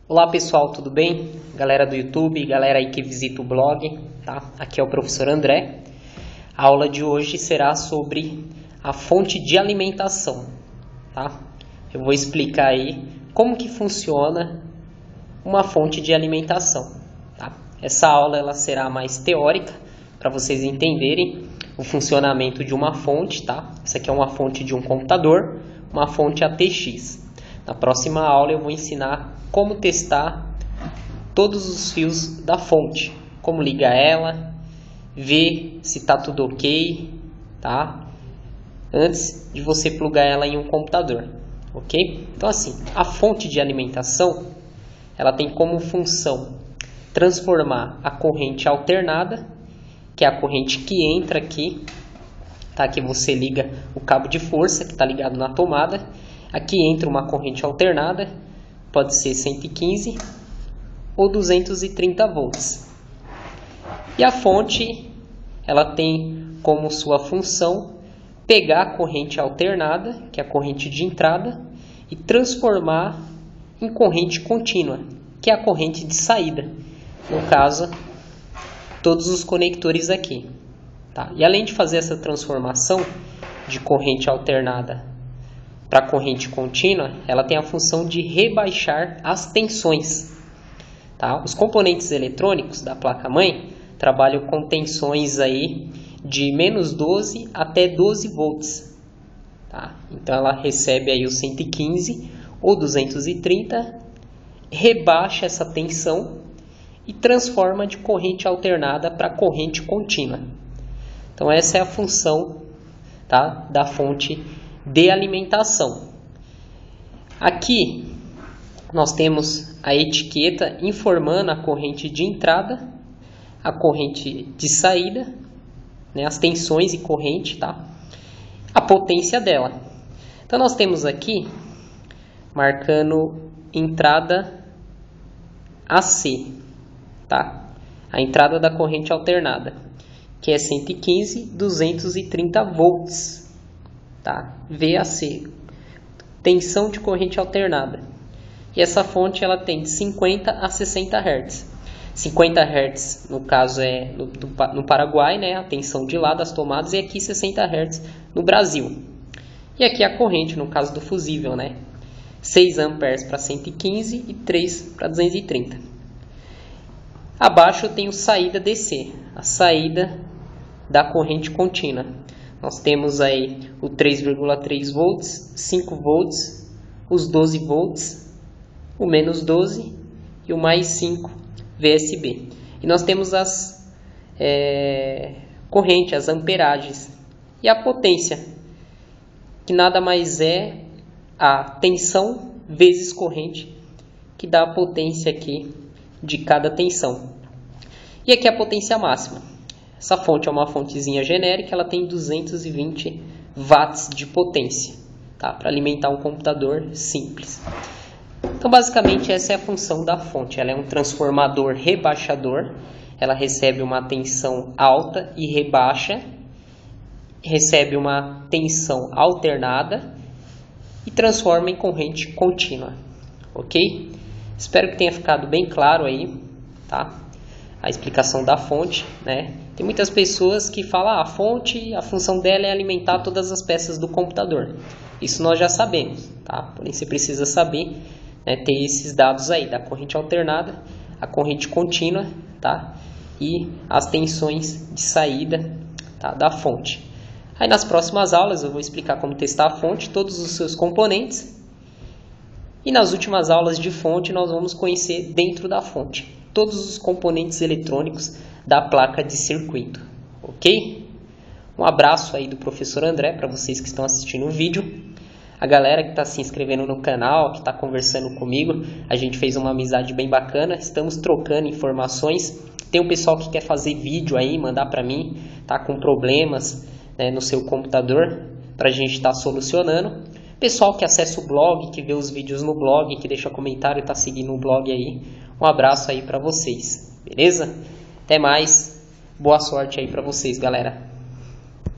Olá pessoal, tudo bem? Galera do YouTube, galera aí que visita o blog, tá? Aqui é o professor André. A aula de hoje será sobre a fonte de alimentação, tá? Eu vou explicar aí como que funciona uma fonte de alimentação, tá? Essa aula ela será mais teórica para vocês entenderem o funcionamento de uma fonte, tá? Essa aqui é uma fonte de um computador, uma fonte ATX. Na próxima aula eu vou ensinar como testar todos os fios da fonte, como ligar ela, ver se está tudo ok, tá? Antes de você plugar ela em um computador, ok? Então assim, a fonte de alimentação, ela tem como função transformar a corrente alternada, que é a corrente que entra aqui, tá? Que você liga o cabo de força que está ligado na tomada. Aqui entra uma corrente alternada, pode ser 115 ou 230 volts. E a fonte, ela tem como sua função pegar a corrente alternada, que é a corrente de entrada, e transformar em corrente contínua, que é a corrente de saída. No caso, todos os conectores aqui. Tá? E além de fazer essa transformação de corrente alternada para corrente contínua, ela tem a função de rebaixar as tensões. Tá? Os componentes eletrônicos da placa-mãe trabalham com tensões aí de menos 12 até 12 volts. Tá? Então ela recebe aí os 115 ou 230, rebaixa essa tensão e transforma de corrente alternada para corrente contínua. Então essa é a função, tá, da fonte de alimentação. Aqui nós temos a etiqueta informando a corrente de entrada, a corrente de saída, né, as tensões e corrente, tá? A potência dela. Então nós temos aqui marcando entrada AC, tá? A entrada da corrente alternada, que é 115, 230 volts. Tá? VAC, tensão de corrente alternada. E essa fonte ela tem de 50 a 60 Hz. 50 Hz, no caso, é no Paraguai, né? A tensão de lá das tomadas, e aqui 60 Hz no Brasil. E aqui a corrente, no caso do fusível, né? 6 amperes para 115 e 3 para 230. Abaixo eu tenho saída DC, a saída da corrente contínua. Nós temos aí o 3,3 volts, 5 volts, os 12 volts, o menos 12 e o mais 5 VSB. E nós temos as correntes, as amperagens e a potência, que nada mais é a tensão vezes corrente, que dá a potência aqui de cada tensão. E aqui a potência máxima. Essa fonte é uma fontezinha genérica, ela tem 220 watts de potência, tá? Para alimentar um computador simples. Então, basicamente, essa é a função da fonte. Ela é um transformador rebaixador, ela recebe uma tensão alta e rebaixa, recebe uma tensão alternada e transforma em corrente contínua, ok? Espero que tenha ficado bem claro aí, tá? A explicação da fonte, né? Tem muitas pessoas que falam, a fonte, a função dela é alimentar todas as peças do computador. Isso nós já sabemos, tá? Porém, você precisa saber, né, ter esses dados aí, da corrente alternada, a corrente contínua, tá? E as tensões de saída, tá, da fonte. Aí nas próximas aulas eu vou explicar como testar a fonte, todos os seus componentes. E nas últimas aulas de fonte nós vamos conhecer dentro da fonte todos os componentes eletrônicos da placa de circuito, ok? Um abraço aí do professor André para vocês que estão assistindo o vídeo. A galera que está se inscrevendo no canal, que está conversando comigo, a gente fez uma amizade bem bacana, estamos trocando informações. Tem um pessoal que quer fazer vídeo aí, mandar para mim, tá com problemas, né, no seu computador, para a gente estar solucionando. Pessoal que acessa o blog, que vê os vídeos no blog, que deixa comentário e está seguindo o blog aí, um abraço aí para vocês, beleza? Até mais, boa sorte aí para vocês, galera.